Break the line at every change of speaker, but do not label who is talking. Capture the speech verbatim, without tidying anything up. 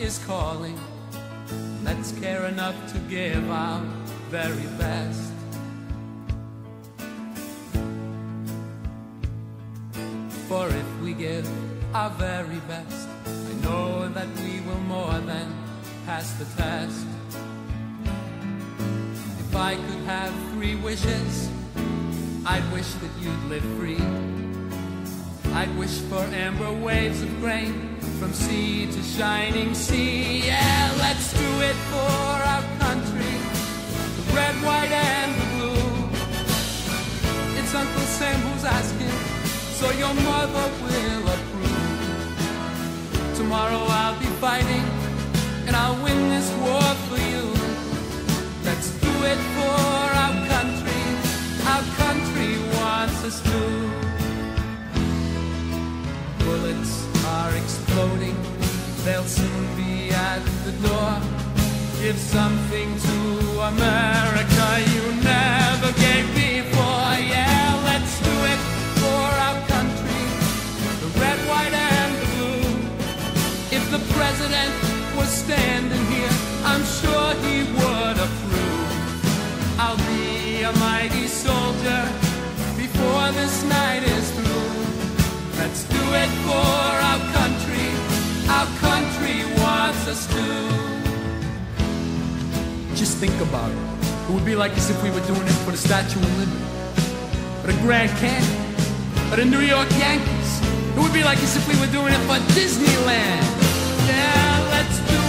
is calling. Let's care enough to give our very best. For if we give our very best, I know that we will more than pass the test. If I could have three wishes, I'd wish that you'd live free. I'd wish for amber waves of grain from sea to shining sea. Yeah, let's do it for our country, the red, white, and the blue. It's Uncle Sam who's asking, so your mother will approve. Tomorrow I'll be fighting, and I'll win this war for you. Let's do it for our country, our country wants us to. Bullets are exploding, they'll soon be at the door. Give something to America you never gave before. Yeah, let's do it for our country, the red, white, and the blue. If the president was standing here, I'm sure he would approve. I'll be a mighty soldier before this night is through. Let's do it for our country, our country wants us to. Just think about it. It would be like as if we were doing it for the Statue of Liberty, or the Grand Canyon, or the New York Yankees. It would be like as if we were doing it for Disneyland. Yeah, let's do